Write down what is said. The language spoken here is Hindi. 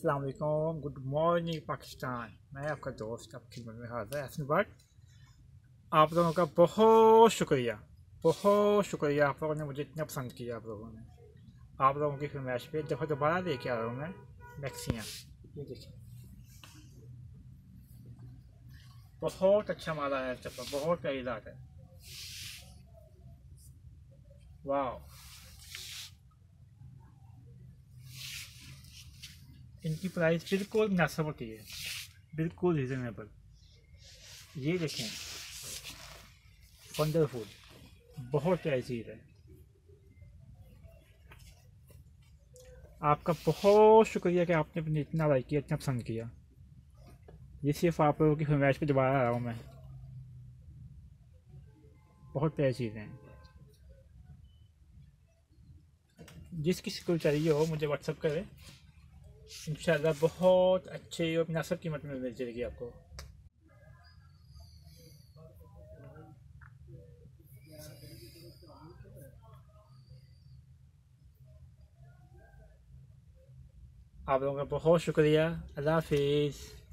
अस्सलाम वालेकुम, गुड मॉर्निंग पाकिस्तान। मैं आपका दोस्त आपकी खिदमत में हाजिर अहसन बट। आप लोगों का बहुत शुक्रिया, बहुत शुक्रिया। आप लोगों ने मुझे इतना पसंद किया। आप लोगों ने, आप लोगों की फरमाइश पे दफ़ा दोबारा लेके आ रहा हूँ मैं मैक्सियाँ। ये देखिए, बहुत अच्छा माल आया है। दफ़ा बहुत प्यारी लाट है। वाह, इनकी प्राइस बिल्कुल मुनासिब होती है, बिल्कुल रिजनेबल। ये देखें, वंडरफुल, बहुत प्यारी चीज़ है। आपका बहुत शुक्रिया कि आपने अपने इतना लाइक किया, इतना पसंद किया। ये सिर्फ आप लोगों की फरमाइश पे दोबारा आ रहा हूँ मैं। बहुत प्यारी चीज़ें हैं। जिस किसी को चाहिए हो मुझे व्हाट्सअप करें, इंशाल्लाह बहुत अच्छे और मुनासिब कीमत में मिल जाएगी आपको। आप लोगों का बहुत शुक्रिया। अल्लाह हाफिज़।